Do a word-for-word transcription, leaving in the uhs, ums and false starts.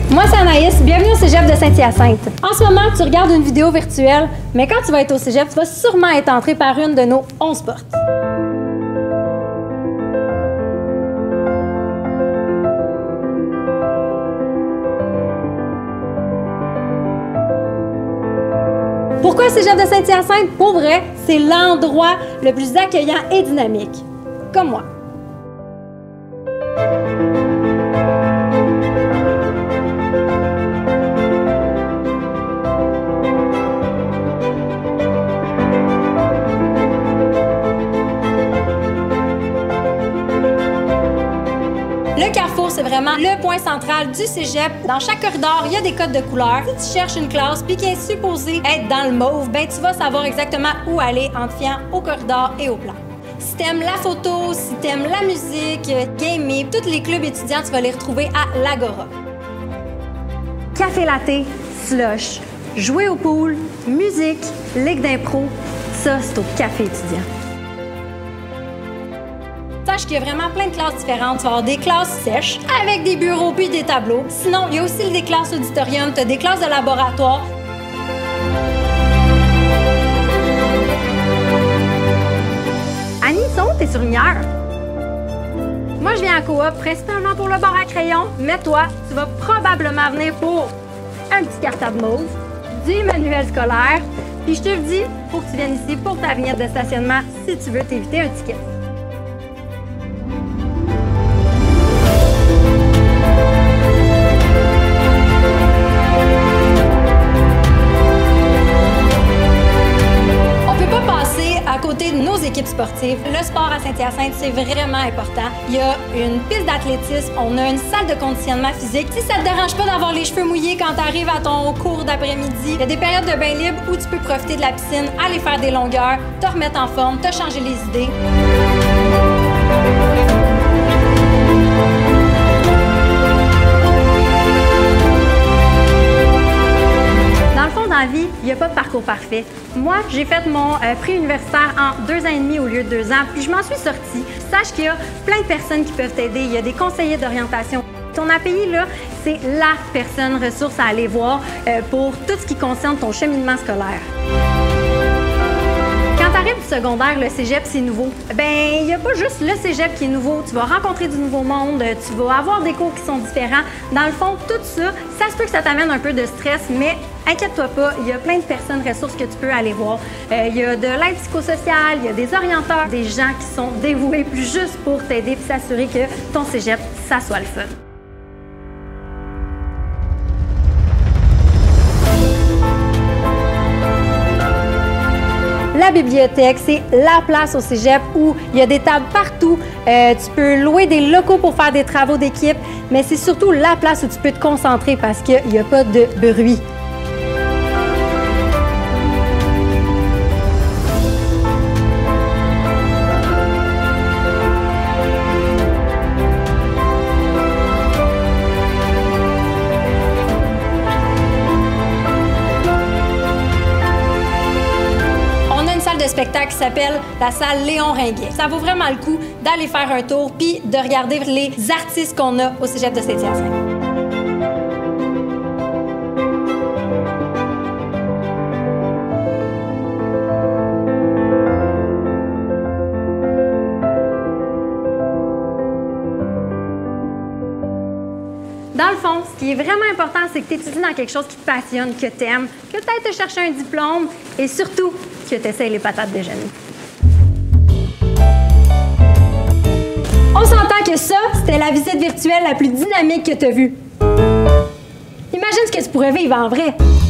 Moi, c'est Anaïs. Bienvenue au Cégep de Saint-Hyacinthe. En ce moment, tu regardes une vidéo virtuelle, mais quand tu vas être au Cégep, tu vas sûrement être entré par une de nos onze portes. Pourquoi le Cégep de Saint-Hyacinthe? Pour vrai, c'est l'endroit le plus accueillant et dynamique. Comme moi. Le carrefour, c'est vraiment le point central du cégep. Dans chaque corridor, il y a des codes de couleurs. Si tu cherches une classe puis qui est supposée être dans le mauve, ben tu vas savoir exactement où aller en te fiant au corridor et au plan. Si t'aimes la photo, si t'aimes la musique, gamer, tous les clubs étudiants, tu vas les retrouver à l'Agora. Café latte, slush, jouer au pool, musique, ligue d'impro, ça c'est au café étudiant. Sache qu'il y a vraiment plein de classes différentes. Tu vas avoir des classes sèches avec des bureaux puis des tableaux. Sinon, il y a aussi des classes auditorium, tu as des classes de laboratoire. Annie, sont t'es sur une heure. Moi, je viens à coop principalement pour le bar à crayon, mais toi, tu vas probablement venir pour un petit cartable mauve, du manuel scolaire, puis je te le dis, faut que tu viennes ici pour ta vignette de stationnement si tu veux t'éviter un ticket. Côté de nos équipes sportives, le sport à Saint-Hyacinthe, c'est vraiment important. Il y a une piste d'athlétisme, on a une salle de conditionnement physique. Si ça te dérange pas d'avoir les cheveux mouillés quand tu arrives à ton cours d'après-midi, il y a des périodes de bain libre où tu peux profiter de la piscine, aller faire des longueurs, te remettre en forme, te changer les idées. Dans la vie, il n'y a pas de parcours parfait. Moi, j'ai fait mon euh, prix universitaire en deux ans et demi au lieu de deux ans, puis je m'en suis sortie. Sache qu'il y a plein de personnes qui peuvent t'aider. Il y a des conseillers d'orientation. Ton A P I, là, c'est la personne ressource à aller voir euh, pour tout ce qui concerne ton cheminement scolaire. Quand tu arrives du secondaire, le cégep, c'est nouveau. Ben, il n'y a pas juste le cégep qui est nouveau. Tu vas rencontrer du nouveau monde, tu vas avoir des cours qui sont différents. Dans le fond, tout ça, ça se peut que ça t'amène un peu de stress, mais inquiète-toi pas, il y a plein de personnes ressources que tu peux aller voir. Euh, il y a de l'aide psychosociale, il y a des orienteurs, des gens qui sont dévoués plus juste pour t'aider et s'assurer que ton cégep, ça soit le fun. La bibliothèque, c'est la place au cégep où il y a des tables partout. Euh, tu peux louer des locaux pour faire des travaux d'équipe, mais c'est surtout la place où tu peux te concentrer parce qu'il n'y a pas de bruit. De spectacle qui s'appelle la salle Léon Ringuet. Ça vaut vraiment le coup d'aller faire un tour puis de regarder les artistes qu'on a au Cégep de Saint-Hyacinthe. Dans le fond, ce qui est vraiment important, c'est que tu étudies dans quelque chose qui te passionne, que tu aimes, que tu ailles te chercher un diplôme et surtout que tu essaies les patates déjeuner. On s'entend que ça, c'était la visite virtuelle la plus dynamique que tu as vue. Imagine ce que tu pourrais vivre en vrai.